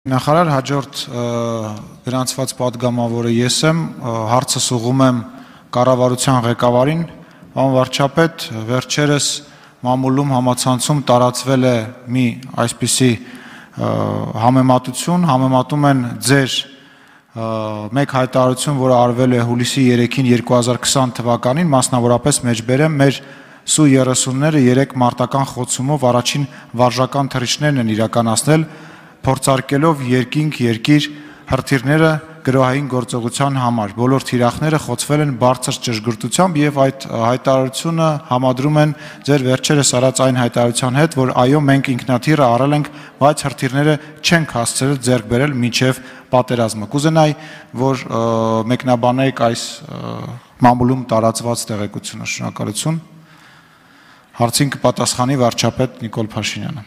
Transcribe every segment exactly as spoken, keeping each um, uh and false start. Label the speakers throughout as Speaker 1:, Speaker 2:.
Speaker 1: Նախարար հաջորդ գրանցված պատգամավորը ես եմ, հարցս ուղղում եմ կառավարության ղեկավարին, պարոն վարչապետ, վերջերս մամուլում համացանցում տարածվել է մի այսպիսի համեմատություն, համեմատում են ձեր մեկ հայտարարություն, որը արվել է հուլիսի երեքին երկու հազար քսան թվականին, մասնավորապես մեջբերեմ մեր Սու երեսունները երեք մարտական խոցումով առաջին վարժական թռիչքներն են իրականացնել, փորձարկելով երկինք երկիր հրթիռները գրոհային գործողության համար։ Բոլոր թիրախները խոցվել են բարձր ճշգրտությամբ եւ այդ հայտարարությունը համադրում են ձեր վերջերս արած այն հայտարարության հետ, որ այո, մենք ինքնաթիռը առել ենք, բայց հրթիռները չենք հասցրել ձեռք բերել մինչեւ պատերազմը։ Կուզենայի, որ մեկնաբանեիք այս մամուլում տարածված տեղեկությունը։ Շնորհակալություն։ Հարցին կպատասխանի վարչապետ Նիկոլ Փաշինյանը։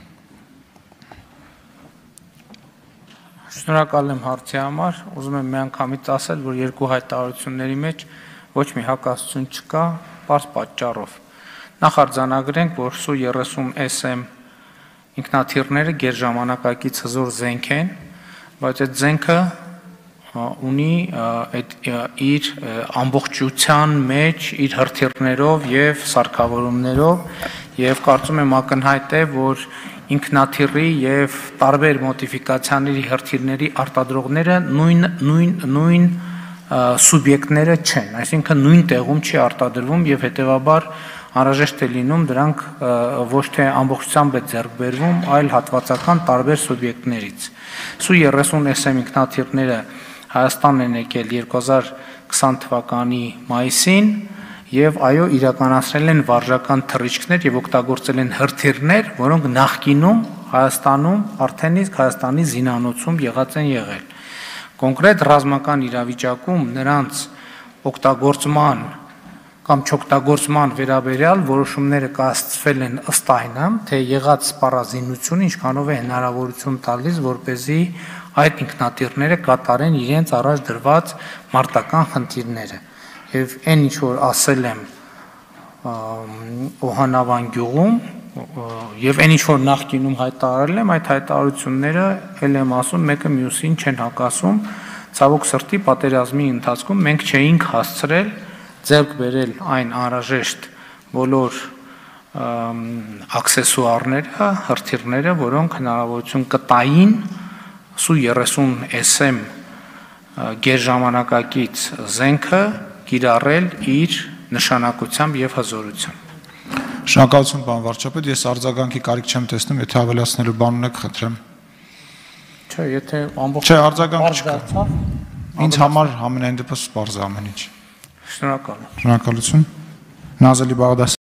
Speaker 2: Շնորհակալ եմ հարցի համար, ուզում եմ միանգամից ասել, որ երկու հայտարարությունների մեջ ոչ մի հակասություն չկա, պարզ պատճառով։ Նախ արձանագրենք, որ Սու երեսուն էս էմ ինքնաթիռները գերժամանակակից հզոր զենք են, բայց այդ զենքը ունի իր ամբողջության մեջ իր հրթիռներով եւ սարքավորումներով եւ կարծում եմ ակնհայտ է, որ ինքնաթիռի եւ տարբեր մոդիֆիկացիաների հրթիռների արտադրողները նույն նույն նույն սուբյեկտները չեն, այսինքն նույն տեղում չի արտադրվում եւ հետեւաբար անհրաժեշտ է լինում դրանք ոչ թե ամբողջությամբ է ձեռք բերվում, այլ հատվածական տարբեր սուբյեկտներից։ Սու երեսուն էս էմ ինքնաթիռները Հայաստան են եկել երկու հազար քսան թվականի մայիսին եւ այո իրականացրել են վարժական թռիչքներ եւ օգտագործել են հրթիռներ, որոնք նախկինում Հայաստանում արդեն իսկ Հայաստանի զինանոցում եղած են եղել։ Կոնկրետ ռազմական իրավիճակում նրանց օգտագործման կամ չօգտագործման վերաբերյալ որոշումները կայացվել են ըստ այնը, թե եղած սպառազինությունը ինչքանով է հնարավորություն տալիս, որպեսզի այդ ինքնաթիռները կատարեն իրենց առաջ դրված մարտական խնդիրները։ Եվ այն ինչ որ ասել եմ Օհանավան գյուղում եւ այն ինչ որ նախկինում հայտարարել եմ, այդ հայտարարությունները ել եմ ասում, մեկը մյուսին չեն հակասում։ Ցավոք սրտի պատերազմի ընթացքում մենք չէինք հասցրել ձեռք բերել այն անհրաժեշտ բոլոր աքսեսուարները, հրթիռները, որոնք հնարավորություն կտային Սու երեսուն էս էմ գերժամանակակից զենքը կիրառել իր նշանակությամբ եւ հզորությամբ։
Speaker 1: Շնորհակալություն, պարոն վարչապետ, ես արձագանքի կարիք չեմ տեսնում, եթե ավելացնելու բան ունեք, խնդրեմ։
Speaker 2: Չէ, եթե ամբողջ
Speaker 1: Չէ, արձագանք չկա։ Ինձ համար ամենայն դեպս պարզ է ամեն ինչ։
Speaker 2: Շնորհակալ եմ։
Speaker 1: Շնորհակալություն։ Նազելի Բաղդասարյան